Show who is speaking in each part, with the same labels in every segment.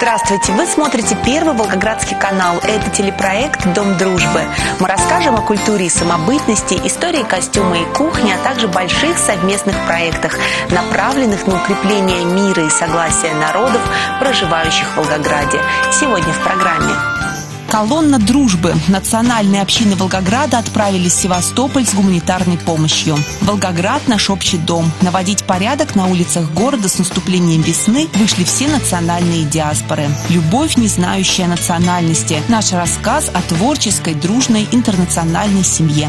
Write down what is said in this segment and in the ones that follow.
Speaker 1: Здравствуйте! Вы смотрите Первый Волгоградский канал. Это телепроект «Дом дружбы». Мы расскажем о культуре и самобытности, истории костюма и кухни, а также больших совместных проектах, направленных на укрепление мира и согласия народов, проживающих в Волгограде. Сегодня в программе. Колонна дружбы. Национальные общины Волгограда отправились в Севастополь с гуманитарной помощью. Волгоград – наш общий дом. Наводить порядок на улицах города с наступлением весны вышли все национальные диаспоры. Любовь, не знающая национальности. Наш рассказ о творческой, дружной, интернациональной семье.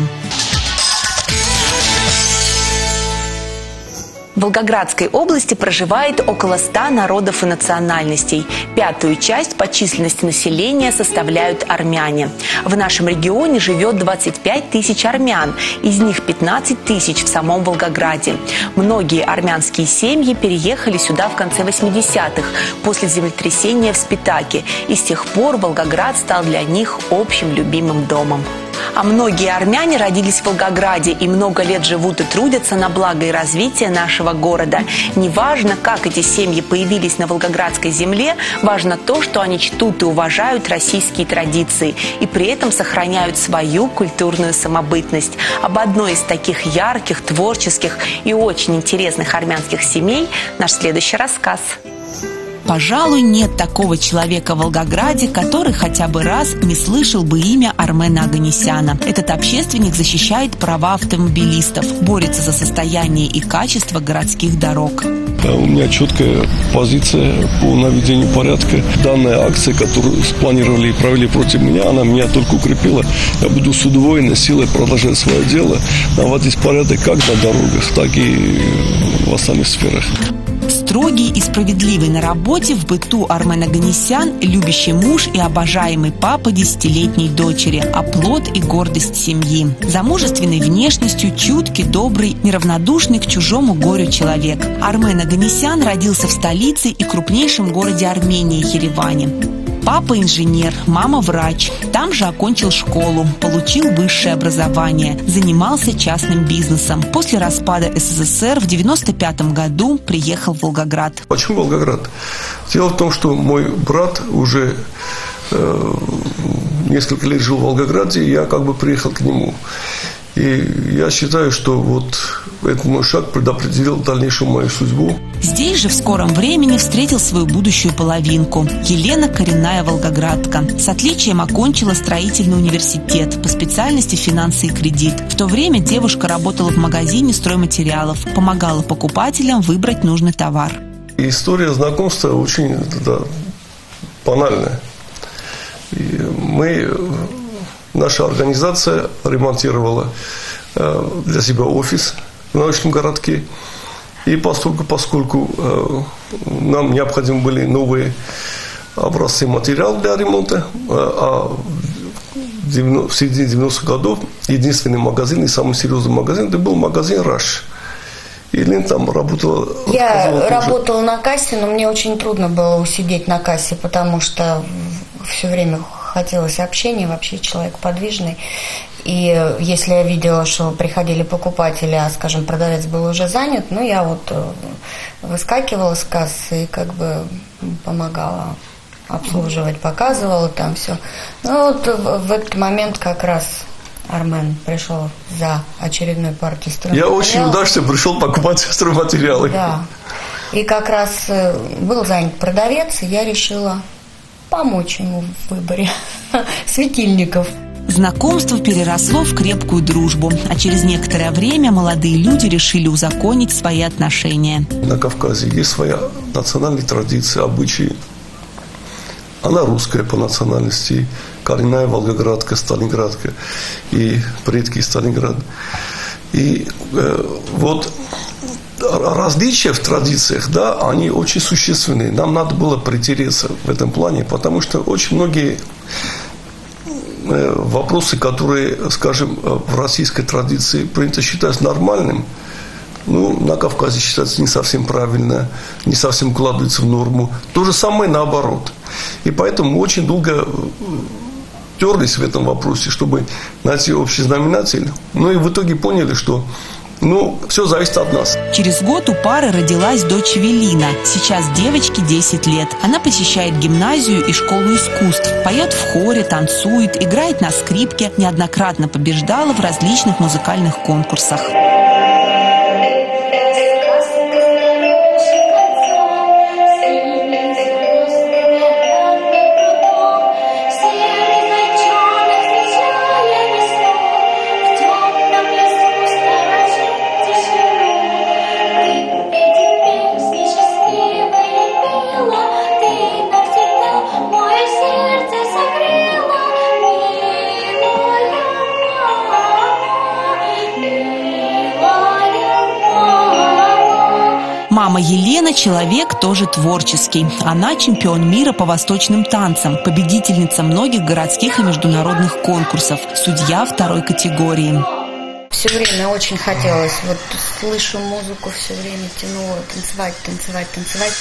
Speaker 1: В Волгоградской области проживает около 100 народов и национальностей. 5-ю часть по численности населения составляют армяне. В нашем регионе живет 25 тысяч армян, из них 15 тысяч в самом Волгограде. Многие армянские семьи переехали сюда в конце 80-х, после землетрясения в Спитаке, и с тех пор Волгоград стал для них общим любимым домом. А многие армяне родились в Волгограде и много лет живут и трудятся на благо и развитие нашего города. Неважно, как эти семьи появились на волгоградской земле, важно то, что они чтут и уважают российские традиции и при этом сохраняют свою культурную самобытность. Об одной из таких ярких, творческих и очень интересных армянских семей наш следующий рассказ. Пожалуй, нет такого человека в Волгограде, который хотя бы раз не слышал бы имя Армена Оганесяна. Этот общественник защищает права автомобилистов, борется за состояние и качество городских дорог.
Speaker 2: У меня четкая позиция по наведению порядка. Данная акция, которую спланировали и провели против меня, она меня только укрепила. Я буду с удвоенной силой продолжать свое дело, наводить порядок как на дорогах, так и в остальных сферах.
Speaker 1: Строгий и справедливый на работе, в быту Армен Оганесян – любящий муж и обожаемый папа 10-летней дочери, оплот и гордость семьи. Замужественной внешностью, чуткий, добрый, неравнодушный к чужому горю человек. Армен Оганесян родился в столице и крупнейшем городе Армении – Ереване. Папа инженер, мама врач. Там же окончил школу, получил высшее образование, занимался частным бизнесом. После распада СССР в 1995 году приехал в Волгоград.
Speaker 2: Почему Волгоград? Дело в том, что мой брат уже несколько лет жил в Волгограде, и я как бы приехал к нему. И я считаю, что вот этот мой шаг предопределил дальнейшую мою судьбу.
Speaker 1: Здесь же в скором времени встретил свою будущую половинку. Елена – коренная волгоградка. С отличием окончила строительный университет, по специальности финансы и кредит. В то время девушка работала в магазине стройматериалов, помогала покупателям выбрать нужный товар.
Speaker 2: История знакомства очень банальная. Наша организация ремонтировала для себя офис в научном городке. И поскольку нам необходимы были новые образцы материалов для ремонта, а в середине 90-х годов единственный магазин и самый серьезный магазин – это был магазин «Раш». И Лен там работала.
Speaker 3: Я работала на кассе, но мне очень трудно было усидеть на кассе, потому что все время хотелось общения, вообще человек подвижный. И если я видела, что приходили покупатели, а, скажем, продавец был уже занят, я вот выскакивала с кассы и как бы помогала обслуживать, показывала там все. В этот момент как раз Армен пришел за очередной партией стройматериалов.
Speaker 2: Я очень удачно пришел покупать стройматериалы.
Speaker 3: Да. И как раз был занят продавец, и я решила помочь ему в выборе светильников.
Speaker 1: Знакомство переросло в крепкую дружбу, а через некоторое время молодые люди решили узаконить свои отношения.
Speaker 2: На Кавказе есть своя национальная традиция, обычаи. Она русская по национальности, коренная волгоградка, сталинградка и предки Сталинграда. И вот различия в традициях, они очень существенные. Нам надо было притереться в этом плане, потому что очень многие вопросы, которые, скажем, в российской традиции принято считать нормальным, на Кавказе считается не совсем правильно, не совсем укладывается в норму. То же самое наоборот. И поэтому мы очень долго терлись в этом вопросе, чтобы найти общий знаменатель. И в итоге поняли, что Ну, все зависит от нас.
Speaker 1: Через год у пары родилась дочь Велина. Сейчас девочке 10 лет. Она посещает гимназию и школу искусств. Поет в хоре, танцует, играет на скрипке. Неоднократно побеждала в различных музыкальных конкурсах. Мама Елена – человек тоже творческий. Она чемпион мира по восточным танцам, победительница многих городских и международных конкурсов, судья второй категории.
Speaker 3: Все время очень хотелось, вот слышу музыку, все время тянуло танцевать, танцевать, танцевать.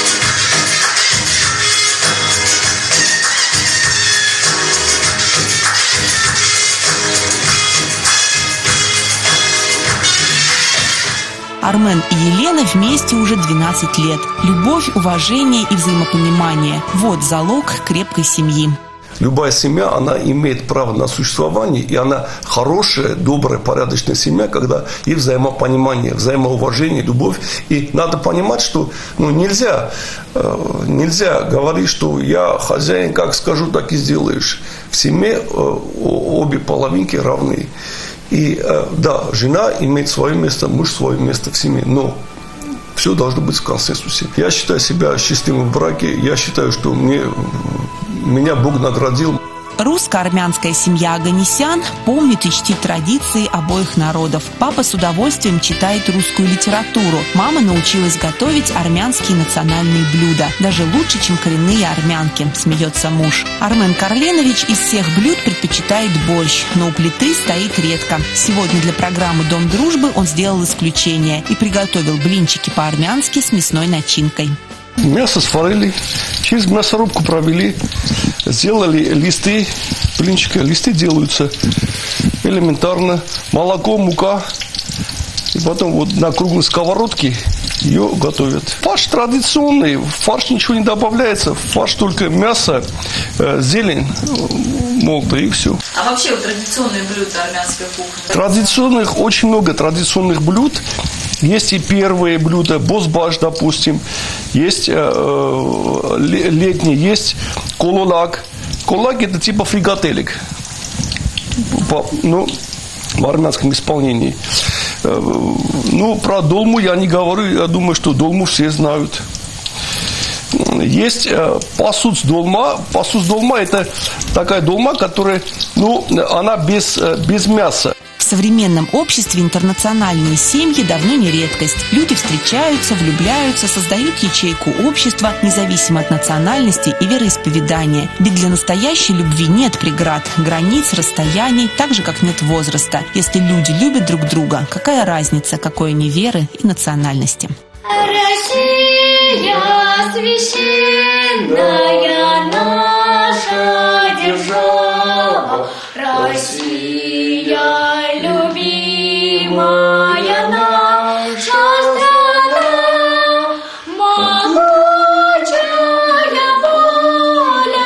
Speaker 1: Армен и Елена вместе уже 12 лет. Любовь, уважение и взаимопонимание – вот залог крепкой семьи.
Speaker 2: Любая семья, она имеет право на существование, и она хорошая, добрая, порядочная семья, когда есть взаимопонимание, взаимоуважение, любовь. И надо понимать, что нельзя говорить, что я хозяин, как скажу, так и сделаешь. В семье обе половинки равны. И да, жена имеет свое место, муж свое место в семье, но все должно быть в консенсусе. Я считаю себя счастливым в браке, я считаю, что меня Бог наградил.
Speaker 1: Русско-армянская семья Оганесян помнит и чтит традиции обоих народов. Папа с удовольствием читает русскую литературу. Мама научилась готовить армянские национальные блюда. Даже лучше, чем коренные армянки, смеется муж. Армен Карленович из всех блюд предпочитает борщ, но у плиты стоит редко. Сегодня для программы «Дом дружбы» он сделал исключение и приготовил блинчики по-армянски с мясной начинкой.
Speaker 2: Мясо сварили, через мясорубку провели, сделали листы, блинчики. Листы делаются элементарно. Молоко, мука. И потом вот на круглой сковородке ее готовят. Фарш традиционный, в фарш ничего не добавляется. В фарш только мясо, зелень молотая и все.
Speaker 4: А вообще традиционные блюда армянской кухни?
Speaker 2: Традиционных, очень много традиционных блюд. Есть и первые блюда, бозбаш, допустим, есть летние, есть кололак. Кололак – это типа фрикаделек, в армянском исполнении. Про долму я не говорю, я думаю, что долму все знают. Есть пасуц долма. Пасуц долма – это такая долма, которая, она без мяса.
Speaker 1: В современном обществе интернациональные семьи давно не редкость. Люди встречаются, влюбляются, создают ячейку общества, независимо от национальности и вероисповедания. Ведь для настоящей любви нет преград, границ, расстояний, так же, как нет возраста. Если люди любят друг друга, какая разница, какой они веры и национальности?
Speaker 5: Россия священная наша держава, Россия любимая наша страна, могучая воля,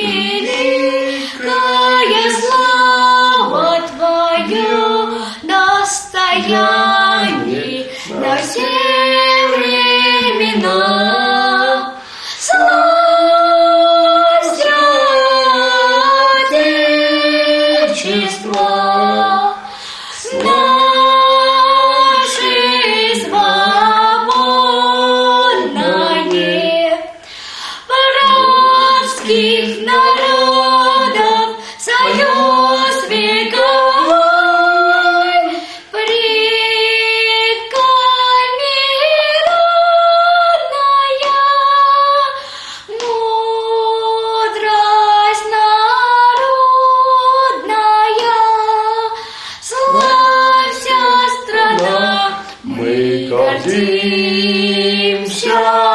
Speaker 5: великая слава Твою, достояние на все времена. Славься, Отечество наше свободное, братских народов союз вековой, предками родная, мудрость народная. Славься, страна, мы гордимся